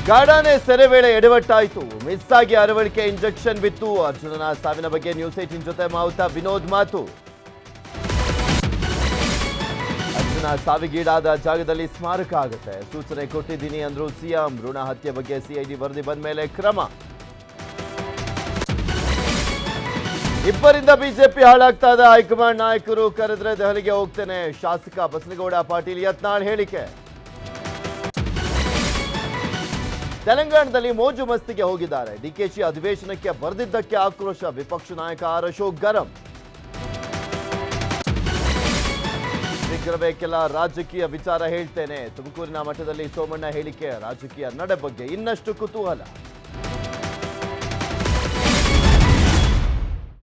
ಗಾಢಾನೆ ಸೆರೆ ವೇಳೆ ಎಡವಟ್ಟಾಯಿತು. ಮಿಸ್ ಆಗಿ ಅರವಳಿಕೆ ಇಂಜೆಕ್ಷನ್ ಬಿತ್ತು. ಅರ್ಜುನನ ಸಾವಿನ ಬಗ್ಗೆ ನ್ಯೂಸ್ 18 ಜೊತೆ ಮಾವುತ ವಿನೋದ್ ಮಾತು. ಅರ್ಜುನ ಸಾವಿಗೀಡಾದ ಜಾಗದಲ್ಲಿ ಸ್ಮಾರಕ ಆಗುತ್ತೆ. ಸೂಚನೆ ಕೊಟ್ಟಿದ್ದೀನಿ ಅಂದ್ರು ಸಿಎಂ. ಋಣ ಹತ್ಯೆ ಬಗ್ಗೆ ಸಿಐಡಿ ವರದಿ ಬಂದ ಮೇಲೆ ಕ್ರಮ. ಇಬ್ಬರಿಂದ ಬಿಜೆಪಿ ಹಾಳಾಗ್ತಾ ಇದೆ. ಹೈಕಮಾಂಡ್ ನಾಯಕರು ಕರೆದ್ರೆ ದೆಹಲಿಗೆ ಹೋಗ್ತೇನೆ. ಶಾಸಕ ಬಸನಗೌಡ ಪಾಟೀಲ್ ಯತ್ನಾಳ್ ಹೇಳಿಕೆ. ತೆಲಂಗಾಣದಲ್ಲಿ ಮೋಜು ಮಸ್ತಿಗೆ ಹೋಗಿದ್ದಾರೆ. ಡಿಕೆಶಿ ಅಧಿವೇಶನಕ್ಕೆ ಬರೆದಿದ್ದಕ್ಕೆ ಆಕ್ರೋಶ. ವಿಪಕ್ಷ ನಾಯಕ ಆರ್ ಅಶೋಕ್ ಗರಂ. ಶೀಘ್ರವೇ ಕೆಲ ರಾಜಕೀಯ ವಿಚಾರ ಹೇಳ್ತೇನೆ. ತುಮಕೂರಿನ ಮಠದಲ್ಲಿ ಸೋಮಣ್ಣ ಹೇಳಿಕೆ. ರಾಜಕೀಯ ನಡೆ ಬಗ್ಗೆ ಇನ್ನಷ್ಟು ಕುತೂಹಲ.